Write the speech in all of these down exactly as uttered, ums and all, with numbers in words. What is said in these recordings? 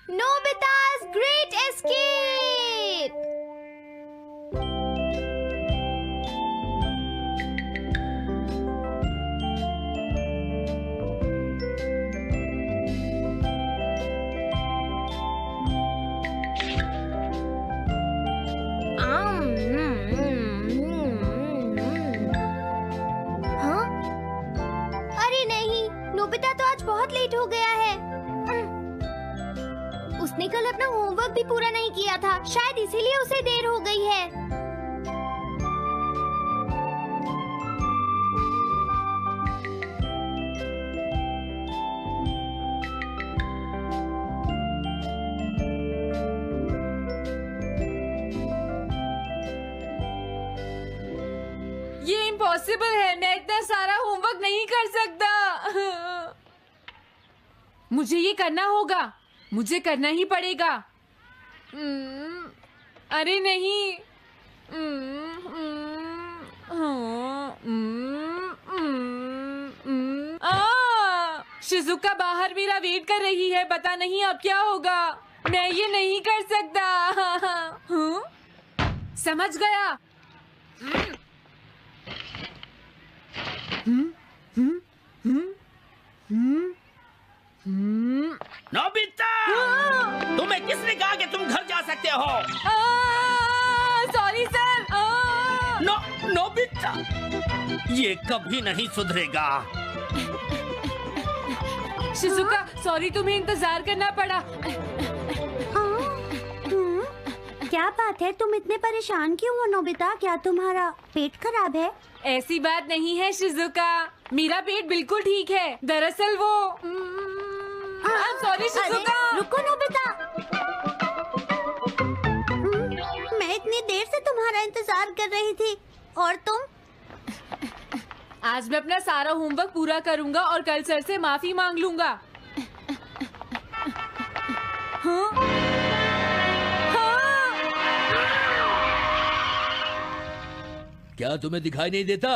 Nobita's Great Escape! हाँ? अरे नहीं, नोबिता तो आज बहुत लेट हो गया है। उसने कल अपना होमवर्क भी पूरा नहीं किया था, शायद इसीलिए उसे देर हो गई है। ये इम्पॉसिबल है, मैं इतना सारा होमवर्क नहीं कर सकता। मुझे ये करना होगा, मुझे करना ही पड़ेगा। अरे नहीं। शिजुका बाहर मेरा वेट कर रही है, पता नहीं अब क्या होगा। मैं ये नहीं कर सकता। हाँ? समझ गया। हम्म हम्म हम्म हम्म हम्म नोबिता, तुम्हें किसने कहा कि तुम घर जा सकते हो? Sorry sir. नो नोबिता, ये कभी नहीं सुधरेगा। शिजुका सॉरी, तुम्हें इंतजार करना पड़ा। क्या बात है, तुम इतने परेशान क्यों हो नोबिता? क्या तुम्हारा पेट खराब है? ऐसी बात नहीं है शिजुका, मेरा पेट बिल्कुल ठीक है। दरअसल वो सॉरी शिजुका। रुको नोबिता, मैं इतनी देर से तुम्हारा इंतजार कर रही थी और तुम? आज मैं अपना सारा होमवर्क पूरा करूंगा और कल सर से माफी मांग लूंगा। हाँ? हाँ? क्या तुम्हें दिखाई नहीं देता?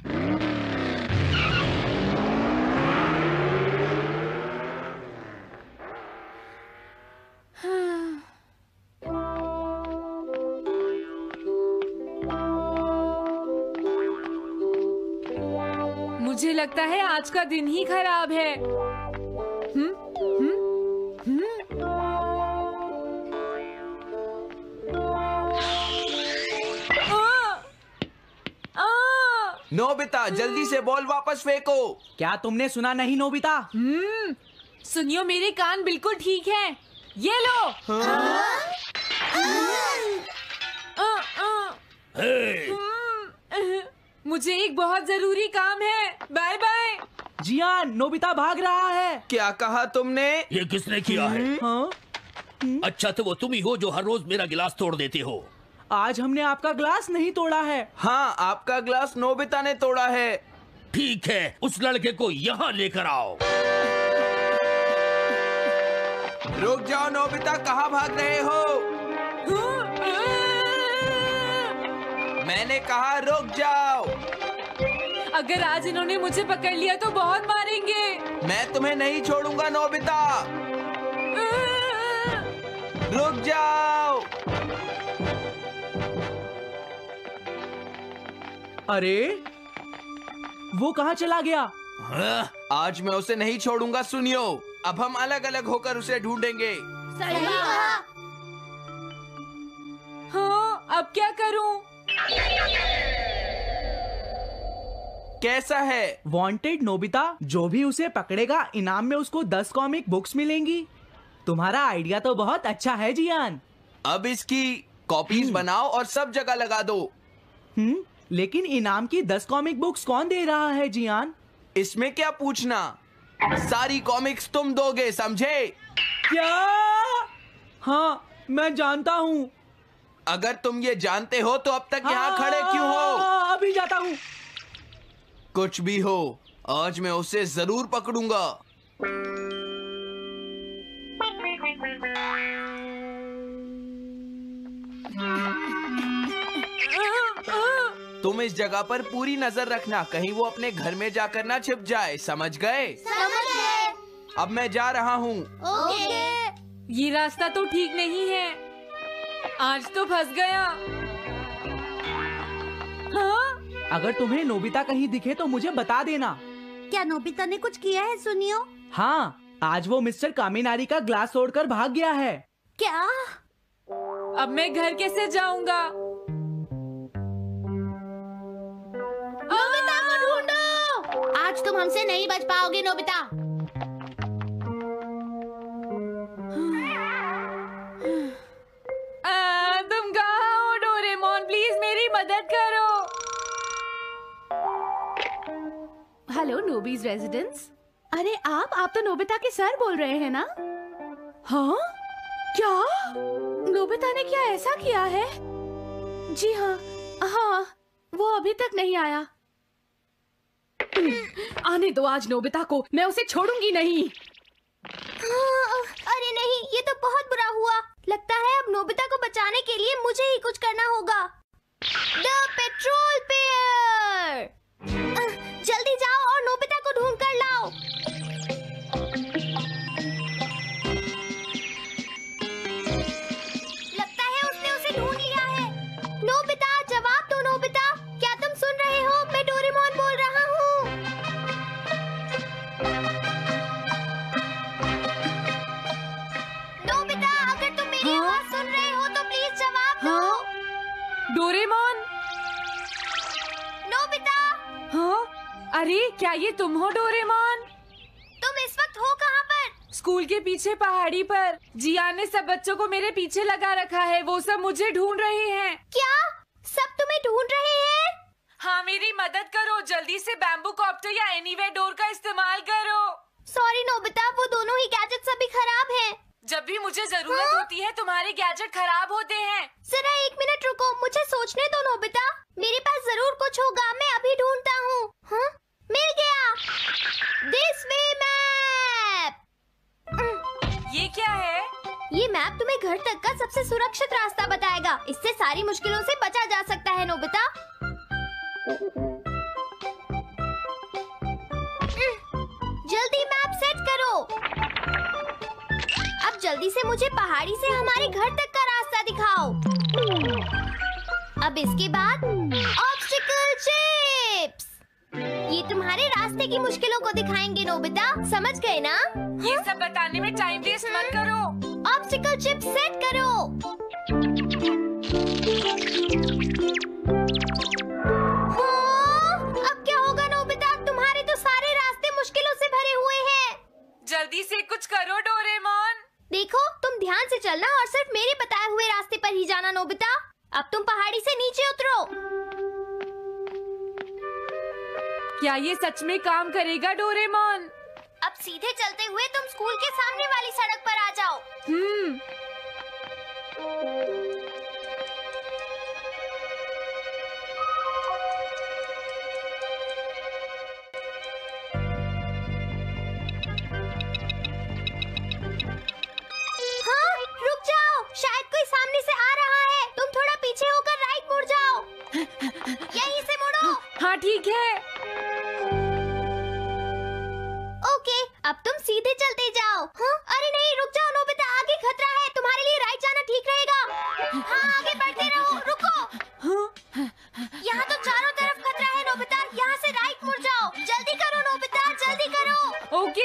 मुझे लगता है आज का दिन ही खराब है। हम्म हम्म हम्म नोबिता, जल्दी से बॉल वापस फेंको। क्या तुमने सुना नहीं नोबिता? हम्म सुनियो, मेरे कान बिल्कुल ठीक हैं। ये लो। हाँ? आ, आ, हे! मुझे एक बहुत जरूरी काम है। Bye bye. जियान, नोबिता भाग रहा है। क्या कहा तुमने? ये किसने किया है? हाँ? अच्छा तो वो तुम ही हो जो हर रोज मेरा गिलास तोड़ देते हो। आज हमने आपका ग्लास नहीं तोड़ा है। हाँ, आपका ग्लास नोबिता ने तोड़ा है। ठीक है, उस लड़के को यहाँ लेकर आओ। रुक जाओ नोबिता, कहाँ भाग रहे हो? मैंने कहा रुक जाओ। अगर आज इन्होंने मुझे पकड़ लिया तो बहुत मारेंगे। मैं तुम्हें नहीं छोड़ूंगा नोबिता। रुक जाओ। अरे वो कहाँ चला गया? हाँ? आज मैं उसे नहीं छोड़ूंगा। सुनियो, अब हम अलग अलग होकर उसे ढूंढेंगे। सही कहा। हाँ, अब क्या करूं? कैसा है? वांटेड नोबिता, जो भी उसे पकड़ेगा इनाम में उसको दस कॉमिक बुक्स मिलेंगी। तुम्हारा आइडिया तो बहुत अच्छा है जियान। अब इसकी कॉपीज बनाओ और सब जगह लगा दो। हम्म लेकिन इनाम की दस कॉमिक बुक्स कौन दे रहा है जियान? इसमें क्या पूछना, सारी कॉमिक्स तुम दोगे, समझे? क्या? हाँ, मैं जानता हूँ। अगर तुम ये जानते हो तो अब तक यहाँ खड़े क्यों हो? अभी जाता हूँ। कुछ भी हो, आज मैं उसे जरूर पकड़ूंगा। तुम इस जगह पर पूरी नजर रखना, कहीं वो अपने घर में जाकर ना छिप जाए, समझ गए? समझ गए। अब मैं जा रहा हूँ। ओके। ये रास्ता तो ठीक नहीं है। आज तो फंस गया। हाँ? अगर तुम्हें नोबिता कहीं दिखे तो मुझे बता देना। क्या नोबिता ने कुछ किया है सुनियो? हाँ, आज वो मिस्टर कामिनारी का ग्लास तोड़कर भाग गया है। क्या? अब मैं घर कैसे जाऊंगा? नोबिता को ढूंढो। आज तुम हमसे नहीं बच पाओगे नोबिता। आ, तुम कहाँ हो डोरेमोन? प्लीज मेरी मदद करो। Hello Nobi's residence. अरे आप आप तो नोबिता के सर बोल रहे हैं ना? हाँ? क्या? नोबिता ने क्या ऐसा किया है? जी हाँ, हाँ, वो अभी तक नहीं आया। आने दो आज नोबिता को, मैं उसे छोड़ूंगी नहीं। हाँ, अरे नहीं, ये तो बहुत बुरा हुआ। लगता है अब नोबिता को बचाने के लिए मुझे ही कुछ करना होगा। द पेट्रोल पेयर, जल्दी जाओ और नोबिता को ढूंढ कर लाओ। लगता है उसने उसे ढूंढ लिया है। नोबिता, जवाब दो नोबिता। क्या तुम सुन रहे हो? मैं डोरेमोन बोल रहा हूँ। नोबिता, अगर तुम मेरी हाँ? आवाज सुन रहे हो तो प्लीज जवाब दो। हाँ? डोरेमोन? नोबिता, हाँ? अरे क्या ये तुम हो डोरेमोन? तुम इस वक्त हो कहाँ पर? स्कूल के पीछे पहाड़ी पर। जिया ने सब बच्चों को मेरे पीछे लगा रखा है। वो सब मुझे ढूंढ रहे हैं। क्या? सब तुम्हें ढूंढ रहे हैं? हाँ, मेरी मदद करो। जल्दी से बैम्बू कॉप्टर या एनीवेयर डोर का इस्तेमाल करो। सॉरी नोबिता, वो दोनों ही गैजेट्स अभी खराब हैं। जब भी मुझे जरूरत हाँ? होती है तुम्हारे गैजेट खराब होते हैं। जरा एक मिनट रुको, मुझे सोचने दो नोबिता। मेरे पास जरूर कुछ होगा, मैं अभी ढूंढता हूँ। हाँ? मिल गया। This way map. ये क्या है? ये मैप तुम्हें घर तक का सबसे सुरक्षित रास्ता बताएगा। इससे सारी मुश्किलों से बचा जा सकता है नोबिता। जल्दी मैप सेट करो। अब जल्दी से मुझे पहाड़ी से हमारे घर तक का रास्ता दिखाओ। अब इसके बाद ऑब्स्टिकल चिप्स। ये तुम्हारे रास्ते की मुश्किलों को दिखाएंगे नोबिता, समझ गए ना? ये सब बताने में टाइम वेस्ट मत करो। ऑब्स्टिकल चिप्स सेट करो। हाँ, अब क्या होगा नोबिता? तुम्हारे तो सारे रास्ते मुश्किलों से भरे हुए हैं। जल्दी से कुछ करो डोरेमोन। देखो, तुम ध्यान से चलना और सिर्फ मेरे बताए हुए रास्ते पर ही जाना नोबिता। अब तुम पहाड़ी से नीचे उतरो। क्या ये सच में काम करेगा डोरेमोन? अब सीधे चलते हुए तुम स्कूल के सामने वाली सड़क पर आ जाओ। हम्म। हाँ, रुक जाओ, शायद कोई सामने से आ रहा है। तुम थोड़ा पीछे होकर राइट मुड़ जाओ। यहीं से मुड़ो। हाँ ठीक है। ओके, अब तुम सीधे चलते जाओ। हाँ? अरे नहीं, रुक जाओ नोबिता, आगे खतरा है। तुम्हारे लिए राइट जाना ठीक रहेगा। हाँ, आगे बढ़ते रहो। रुको, यहाँ तो चारों तरफ खतरा है नोबिता। यहाँ से राइट मुड़ जाओ। जल्दी करो नोबिता, जल्दी करो। ओके।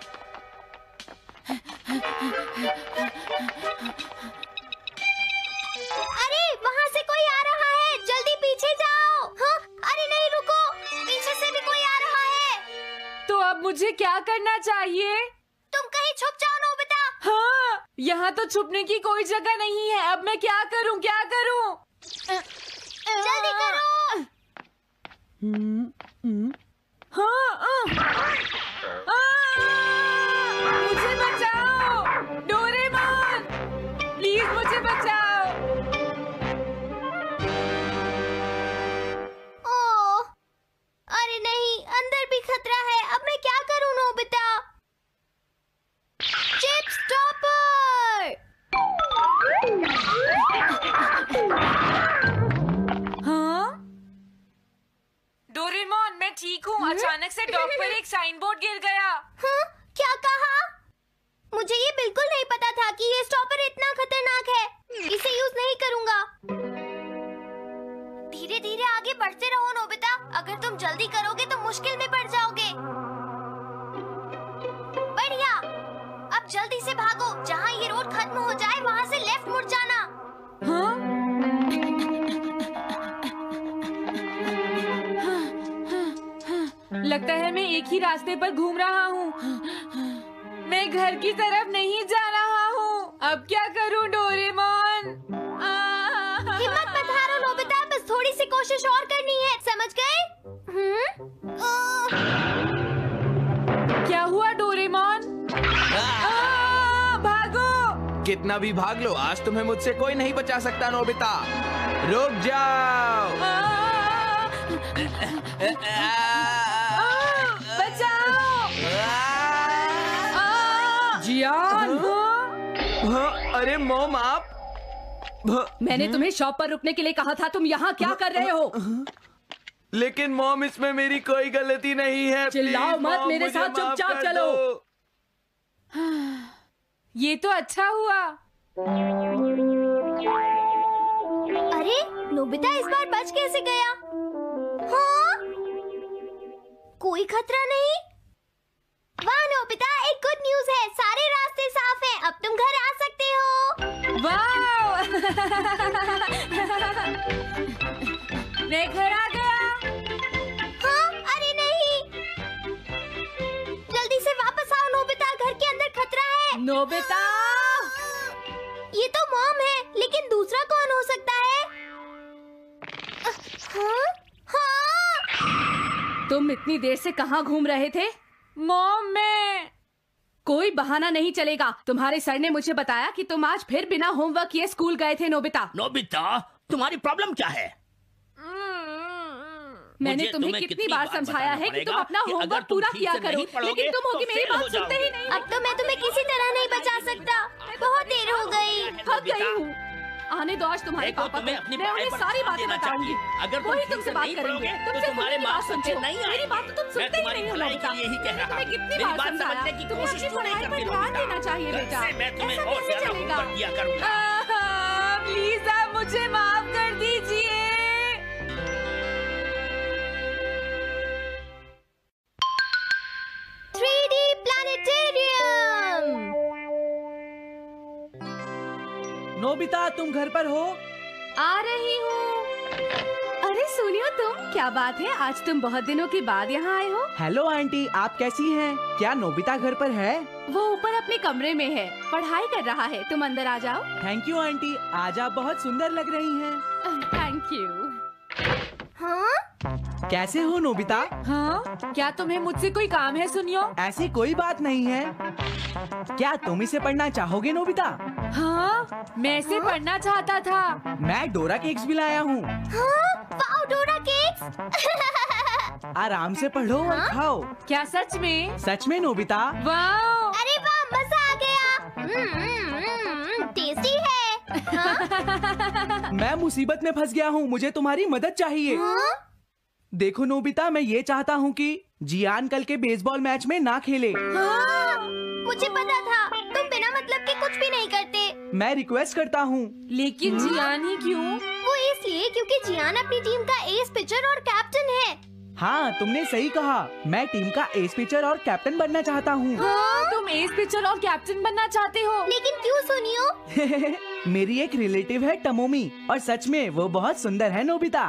अरे वहाँ से कोई आ रहा है, जल्दी पीछे जाओ। हाँ? अरे नहीं, रुको, पीछे से भी कोई आ रहा है। तो अब मुझे क्या करना चाहिए? तुम कहीं छुप जाओ नोबिता। हाँ, यहाँ तो छुपने की कोई जगह नहीं है। अब मैं क्या करूँ क्या करूँ? जल्दी करो। हाँ, आ, आ, मुझे बचाओ डोरेमोन, प्लीज मुझे बचाओ। ओह, अरे नहीं, अंदर भी खतरा है। अब मैं क्या करूं नोबिता? Chip stopper. हाँ? डोरेमोन, मैं ठीक हूँ। अचानक से डॉग पर एक साइन अब जल्दी से भागो। जहाँ ये रोड खत्म हो जाए वहाँ से लेफ्ट मुड़ जाना। हाँ? लगता है मैं एक ही रास्ते पर घूम रहा हूँ। मैं घर की तरफ नहीं जा रहा हूँ। अब क्या करूँ डोरेमोन? हिम्मत मत हारो नोबिता, बस थोड़ी सी कोशिश और करनी है, समझ गए? हम्म? क्या हुआ डोरेमोन? भागो! कितना भी भाग लो, आज तुम्हें मुझसे कोई नहीं बचा सकता नोबिता। रुक जाओ। बचाओ! जियान! हाँ, अरे मॉम आप। मैंने तुम्हें शॉप पर रुकने के लिए कहा था, तुम यहाँ क्या कर रहे हो? लेकिन मॉम इसमें मेरी कोई गलती नहीं है। चिल्लाओ प्लीज, मत, मॉम, मेरे मुझे साथ माफ चुपचाप कर चलो। दो। ये तो अच्छा हुआ। अरे नोबिता इस बार बच कैसे गया? हाँ? कोई खतरा नहीं? वाह नोबिता, एक गुड न्यूज है, सारे रास्ते साफ हैं, अब तुम घर आ सकते हो। वाह! मैं घर आ गया। हाँ? अरे नहीं, जल्दी से वापस आओ नोबिता, घर के अंदर खतरा है। नोबिता! ये तो मॉम है, लेकिन दूसरा कौन हो सकता है? हाँ? हाँ? तुम इतनी देर से कहाँ घूम रहे थे? मॉम मैं कोई बहाना नहीं चलेगा। तुम्हारे सर ने मुझे बताया कि तुम आज फिर बिना होमवर्क किए स्कूल गए थे नोबिता। नोबिता, तुम्हारी प्रॉब्लम क्या है? मैंने तुम्हें कितनी बार समझाया है कि तुम अपना होमवर्क पूरा किया करो, लेकिन तुम होगी मेरी बात सुनते ही नहीं। अब तो मैं तुम्हें किसी तरह नहीं बचा सकता, बहुत देर हो गई। थक गई हूँ। आने दो आज तुम्हारे पापा को, मैं उन्हें सारी बातें बताऊंगी। अगर वही तुमसे बात करेंगे, तुमसे तुम्हारे बात मार्क्स सुनते अच्छे हो, नहीं मेरी बात तो तुम सुनते ही नहीं हो नोबिता। यही कह रहा तुम्हें कितनी मेरी बार बात समझाया, समझने की तुम्हें कोशिश अपनी क्यों नहीं पढ़ाई पर करती ध्यान नोबिता? देना चाहिए बेटा। से मैं तुम्हें ऐसा और कैसे ज्यादा चलेगा? होमवर्क किया करूंगा। प्लीज आप मुझे माफ कर दीजिए। Three D planetarium. नोबिता तुम घर पर हो? आ रही हूँ। अरे सुनियो तुम, क्या बात है, आज तुम बहुत दिनों के बाद यहाँ आए हो। हेलो आंटी, आप कैसी हैं? क्या नोबिता घर पर है? वो ऊपर अपने कमरे में है, पढ़ाई कर रहा है। तुम अंदर आ जाओ। थैंक यू आंटी, आज आप बहुत सुंदर लग रही हैं। Thank you. हाँ? कैसे हो नोबिता? हाँ? क्या तुम्हें मुझसे कोई काम है सुनियो? ऐसी कोई बात नहीं है। क्या तुम इसे पढ़ना चाहोगे नोबिता? हाँ? मैं इसे पढ़ना चाहता था। मैं डोरा केक्स भी लाया हूँ। हाँ? वाओ, डोरा केक्स। आराम से पढ़ो और खाओ। क्या सच में? सच में नोबिता? वाह! अरे वाह, मजा आ गया। हम्म, टेस्टी है। हाँ? मैं मुसीबत में फंस गया हूँ, मुझे तुम्हारी मदद चाहिए। हाँ? देखो नोबिता, मैं ये चाहता हूँ कि जियान कल के बेसबॉल मैच में ना खेले। हाँ? मुझे पता था, तुम बिना मतलब के कुछ भी नहीं करते। मैं रिक्वेस्ट करता हूँ। लेकिन जियान ही क्यों? वो इसलिए क्योंकि जियान अपनी टीम का एस पिचर और कैप्टन है। हाँ, तुमने सही कहा। मैं टीम का एस पिचर और कैप्टन बनना चाहता हूँ। हाँ? तुम एस पिचर और कैप्टन बनना चाहते हो? लेकिन क्यों सुनियो? मेरी एक रिलेटिव है टमोमी, और सच में वो बहुत सुंदर है नोबिता।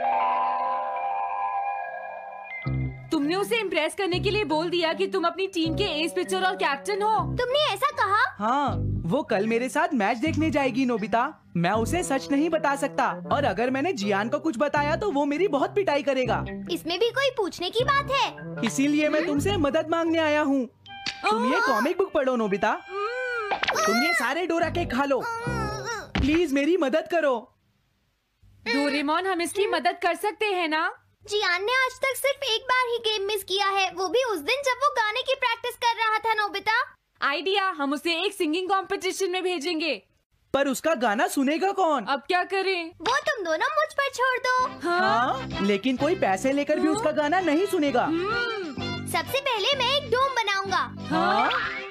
तुमने उसे इम्प्रेस करने के लिए बोल दिया कि तुम अपनी टीम के एस पिचर और कैप्टन हो। तुमने ऐसा कहा? हाँ, वो कल मेरे साथ मैच देखने जाएगी नोबिता। मैं उसे सच नहीं बता सकता, और अगर मैंने जियान को कुछ बताया तो वो मेरी बहुत पिटाई करेगा। इसमें भी कोई पूछने की बात है? इसीलिए मैं तुमसे मदद मांगने आया हूँ। तुम ये कॉमिक बुक पढ़ो नोबिता। तुम ये सारे डोरा केक खा लो। प्लीज मेरी मदद करो। डोरेमोन, हम इसकी मदद कर सकते हैं ना? जियान ने आज तक सिर्फ एक बार ही गेम मिस किया है, वो भी उस दिन जब वो गाने की प्रैक्टिस कर रहा था नोबिता। आइडिया, हम उसे एक सिंगिंग कंपटीशन में भेजेंगे। पर उसका गाना सुनेगा कौन? अब क्या करें? वो तुम दोनों मुझ पर छोड़ दो। हाँ, लेकिन कोई पैसे लेकर भी उसका गाना नहीं सुनेगा। सबसे पहले मैं एक डोम बनाऊंगा। हाँ?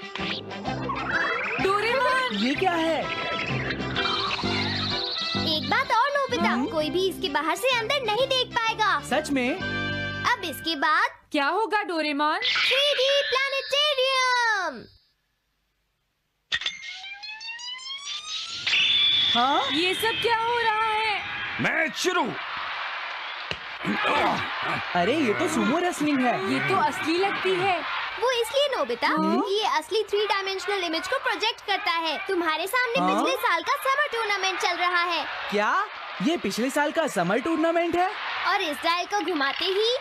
डोरेमोन! ये क्या है? एक बात और नोबिता, कोई भी इसके बाहर से अंदर नहीं देख पाएगा। सच में? अब इसके बाद क्या होगा डोरेमोन? Three D planetarium. हाँ? ये सब क्या हो रहा है? मैच शुरू। अरे ये तो सुमो रेसलिंग है। ये तो असली लगती है। वो इसलिए नोबिता, ये असली थ्री डायमेंशनल इमेज को प्रोजेक्ट करता है। तुम्हारे सामने हाँ? पिछले साल का समर टूर्नामेंट चल रहा है क्या ये पिछले साल का समर टूर्नामेंट है? और इस डायल को घुमाते ही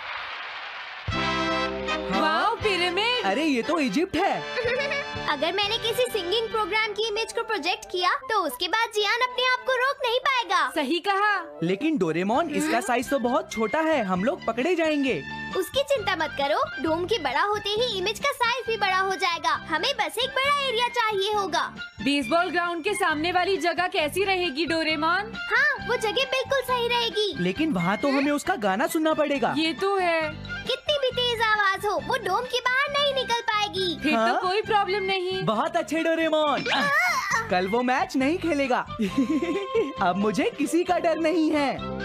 वाओ, पिरामिड। अरे ये तो इजिप्ट है। अगर मैंने किसी सिंगिंग प्रोग्राम की इमेज को प्रोजेक्ट किया तो उसके बाद जियान अपने आप को रोक नहीं पाएगा। सही कहा। लेकिन डोरेमोन, इसका साइज तो बहुत छोटा है, हम लोग पकड़े जाएंगे। उसकी चिंता मत करो, डोम के बड़ा होते ही इमेज का साइज भी बड़ा हो जाएगा। हमें बस एक बड़ा एरिया चाहिए होगा। बेसबॉल ग्राउंड के सामने वाली जगह कैसी रहेगी डोरेमोन? हाँ, वो जगह बिल्कुल सही रहेगी। लेकिन वहाँ तो हमें उसका गाना सुनना पड़ेगा। ये तो है। कितनी भी तेज आवाज हो, वो डोम के बाहर नहीं निकल पाएगी। फिर हाँ? तो कोई प्रॉब्लम नहीं। बहुत अच्छे डोरेमोन। कल वो मैच नहीं खेलेगा। अब मुझे किसी का डर नहीं है।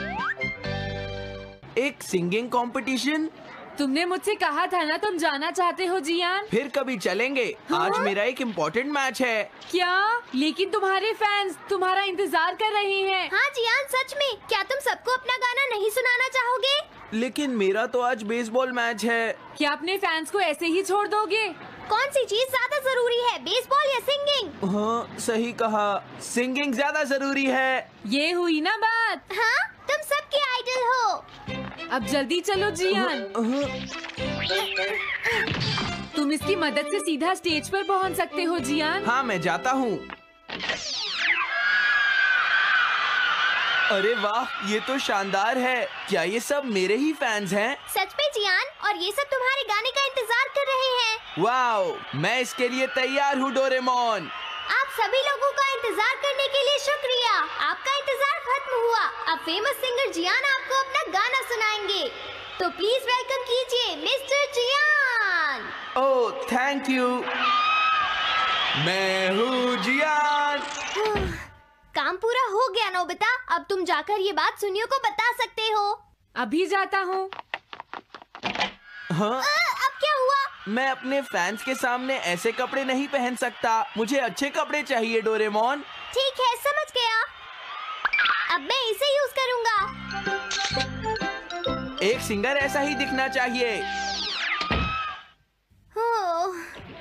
एक सिंगिंग कंपटीशन? तुमने मुझसे कहा था ना तुम जाना चाहते हो जियान। फिर कभी चलेंगे। आज मेरा एक इम्पोर्टेंट मैच है। क्या? लेकिन तुम्हारे फैंस तुम्हारा इंतजार कर रहे हैं। हाँ जियान, सच में। क्या तुम सबको अपना गाना नहीं सुनाना चाहोगे? लेकिन मेरा तो आज बेसबॉल मैच है। क्या अपने फैंस को ऐसे ही छोड़ दोगे? कौन सी चीज ज्यादा जरूरी है, बेसबॉल या सिंगिंग? हाँ, सही कहा। सिंगिंग ज्यादा जरूरी है। ये हुई ना बात। हाँ, तुम सबके आइडल हो। अब जल्दी चलो जियान। तुम इसकी मदद से सीधा स्टेज पर पहुंच सकते हो जियान। हाँ, मैं जाता हूँ। अरे वाह, ये तो शानदार है। क्या ये सब मेरे ही फैंस हैं? सच में जियान, और ये सब तुम्हारे गाने का इंतजार कर रहे हैं। वाओ, मैं इसके लिए तैयार हूँ डोरेमोन। आप सभी लोगों का इंतजार करने के लिए शुक्रिया। आपका इंतजार खत्म हुआ। अब फेमस सिंगर जियान आपको अपना गाना सुनाएंगे। तो प्लीज वेलकम कीजिए मिस्टर जियान। ओह, थैंक यू। मैं हूँ जियान। काम पूरा हो गया नोबिता। अब तुम जाकर ये बात सुनियो को बता सकते हो। अभी जाता हूँ। हाँ? अब क्या हुआ? मैं अपने फैंस के सामने ऐसे कपड़े नहीं पहन सकता। मुझे अच्छे कपड़े चाहिए डोरेमोन। ठीक है, समझ गया। अब मैं इसे यूज करूँगा। एक सिंगर ऐसा ही दिखना चाहिए। ओह,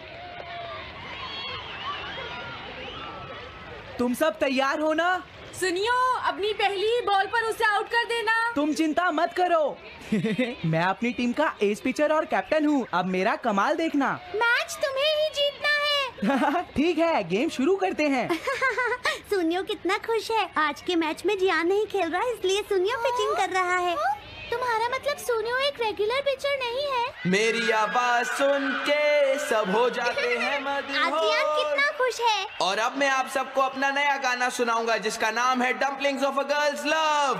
तुम सब तैयार हो ना? सुनियो, अपनी पहली ही बॉल पर उसे आउट कर देना। तुम चिंता मत करो। मैं अपनी टीम का एस पिचर और कैप्टन हूँ। अब मेरा कमाल देखना। मैच तुम्हें ही जीतना है। ठीक है, गेम शुरू करते हैं। सुनियो कितना खुश है। आज के मैच में जियान नहीं खेल रहा, इसलिए सुनियो पिचिंग कर रहा है। तुम्हारा मतलब सुनियो एक रेगुलर पिचर नहीं है? मेरी आवाज सुन के सब हो जाते हैं आज जियान मदहोश। कितना खुश है। और अब मैं आप सबको अपना नया गाना सुनाऊंगा जिसका नाम है dumplings of a girl's love.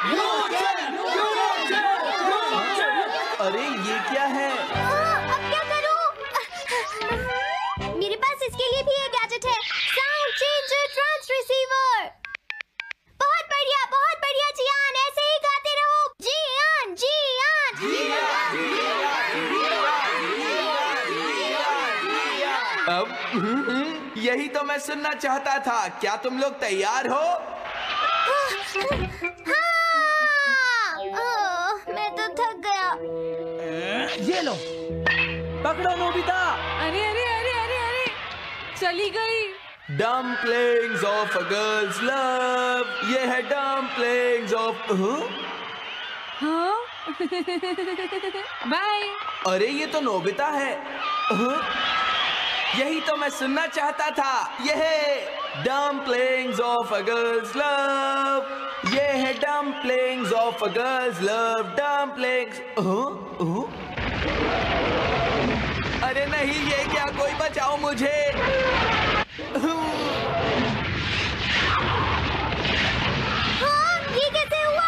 अरे ये क्या है? हाँ, अब क्या करूं? मेरे पास इसके लिए भी एक गैजेट है, साउंड चेंजर ट्रांस रिसीवर। बहुत बढ़िया, बहुत बढ़िया जियान, ऐसे ही गाते रहो। जियान, जियान, अब हम्म, हम्म, यही तो मैं सुनना चाहता था। क्या तुम लोग तैयार हो? हाँ। ओह, मैं तो थक गया। ये लो, पकड़ो नोबिता। अरे अरे अरे अरे अरे, चली गई। Dumplings of a girl's love. ये है डम्पलिंग्स ऑफ। हाँ? बाय। अरे ये तो नोबिता है। हाँ? यही तो मैं सुनना चाहता था। ये है dumplings of a girl's love. ये है dumplings of a girl's love. Dumplings. अरे नहीं, ये क्या? कोई बचाओ मुझे। हाँ, ये कैसे हुआ?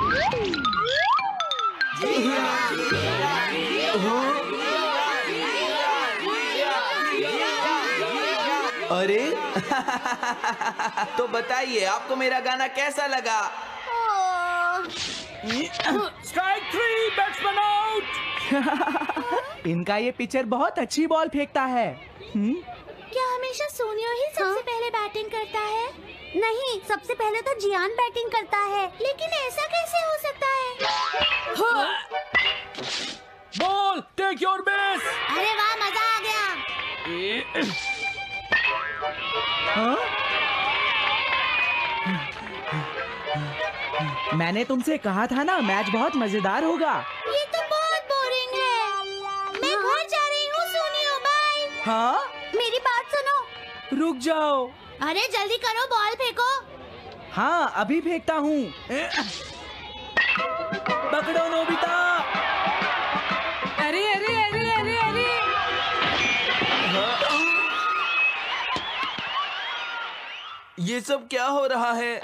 अरे तो बताइए, आपको मेरा गाना कैसा लगा? Oh, strike three, batsman out. इनका ये पिचर बहुत अच्छी बॉल फेंकता है। हम्म? क्या हमेशा सोनियो ही सबसे पहले बैटिंग करता है? नहीं, सबसे पहले तो जियान बैटिंग करता है, लेकिन ऐसा कैसे हो सकता है? Ball, take your base. अरे वाह, मजा आ गया। हाँ? मैंने तुमसे कहा था ना, मैच बहुत मजेदार होगा। ये तो बहुत बोरिंग है। मैं घर जा रही हूँ, सुनियो, बाय। हाँ? मेरी बात सुनो। रुक जाओ। अरे जल्दी करो, बॉल फेंको। हाँ, अभी फेंकता हूँ। पकड़ो नोबिता। अरे अरे अरे अरे अरे ये सब क्या हो रहा है?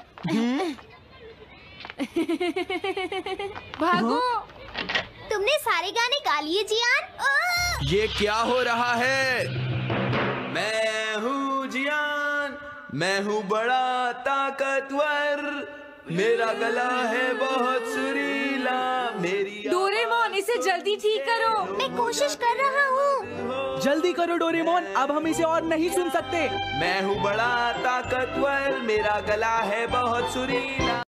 भागो। तुमने सारे गाने गा लिए जियान? आह! ये क्या हो रहा है? मैं हूँ जियान, मैं हूँ बड़ा ताकतवर, मेरा गला है बहुत सुरीला, मेरी डोरेमोन, इसे जल्दी ठीक करो। मैं कोशिश कर रहा हूँ। जल्दी करो डोरेमोन, अब हम इसे और नहीं सुन सकते। मैं हूँ बड़ा ताकतवर, मेरा गला है बहुत सुरीला।